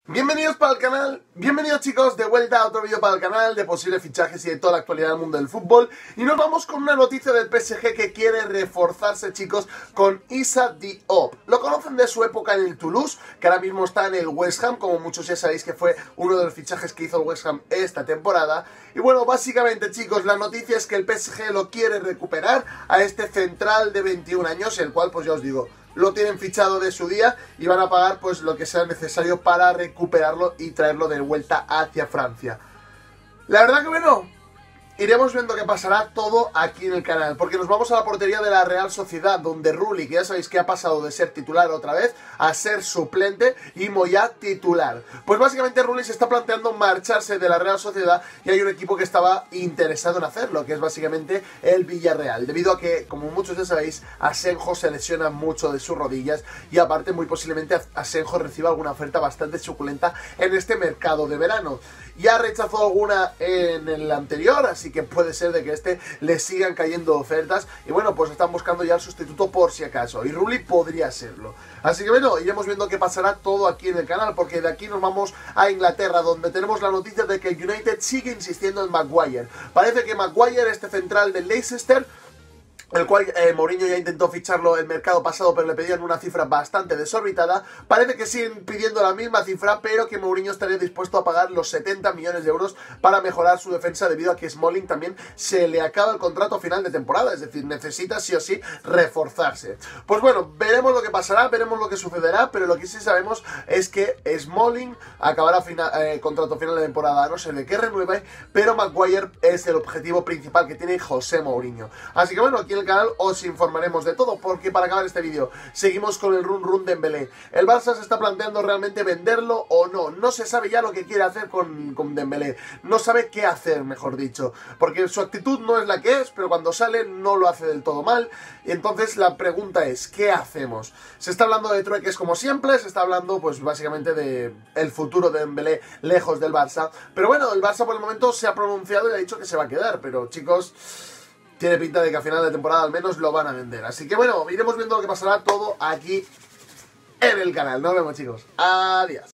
Bienvenidos para el canal, bienvenidos chicos de vuelta a otro vídeo para el canal de posibles fichajes y de toda la actualidad del mundo del fútbol. Y nos vamos con una noticia del PSG que quiere reforzarse, chicos, con Issa Diop. Lo conocen de su época en el Toulouse, que ahora mismo está en el West Ham, como muchos ya sabéis que fue uno de los fichajes que hizo el West Ham esta temporada. Y bueno, básicamente chicos, la noticia es que el PSG lo quiere recuperar a este central de 21 años, el cual pues ya os digo, lo tienen fichado de su día y van a pagar pues lo que sea necesario para recuperarlo y traerlo de vuelta hacia Francia. La verdad que bueno, iremos viendo qué pasará todo aquí en el canal, porque nos vamos a la portería de la Real Sociedad, donde Rulli, que ya sabéis que ha pasado de ser titular otra vez a ser suplente, y Moyá titular. Pues básicamente Rulli se está planteando marcharse de la Real Sociedad y hay un equipo que estaba interesado en hacerlo, que es básicamente el Villarreal, debido a que, como muchos ya sabéis, Asenjo se lesiona mucho de sus rodillas y aparte muy posiblemente Asenjo reciba alguna oferta bastante suculenta en este mercado de verano. Ya rechazó alguna en el anterior, así que puede ser de que le sigan cayendo ofertas. Y bueno, pues están buscando ya el sustituto por si acaso. Y Rulli podría serlo. Así que bueno, iremos viendo qué pasará todo aquí en el canal, porque de aquí nos vamos a Inglaterra, donde tenemos la noticia de que el United sigue insistiendo en Maguire. Parece que Maguire, este central del Leicester, el cual Mourinho ya intentó ficharlo el mercado pasado, pero le pedían una cifra bastante desorbitada. Parece que siguen pidiendo la misma cifra, pero que Mourinho estaría dispuesto a pagar los 70 millones de euros para mejorar su defensa, debido a que Smalling también se le acaba el contrato a final de temporada, es decir, necesita sí o sí reforzarse. Pues bueno, veremos lo que pasará, veremos lo que sucederá, pero lo que sí sabemos es que Smalling acabará contrato final de temporada, a no ser de que renueve, pero Maguire es el objetivo principal que tiene José Mourinho. Así que bueno, aquí en el canal os informaremos de todo, porque para acabar este vídeo seguimos con el run de Dembélé. El Barça se está planteando realmente venderlo o no. No se sabe ya lo que quiere hacer con Dembélé. No sabe qué hacer, mejor dicho, porque su actitud no es la que es, pero cuando sale no lo hace del todo mal. Y entonces la pregunta es, ¿qué hacemos? Se está hablando de trueques como siempre, se está hablando pues básicamente de el futuro de Dembélé lejos del Barça. Pero bueno, el Barça por el momento se ha pronunciado y ha dicho que se va a quedar, pero chicos, tiene pinta de que a final de temporada al menos lo van a vender. Así que bueno, iremos viendo lo que pasará todo aquí en el canal. Nos vemos, chicos. Adiós.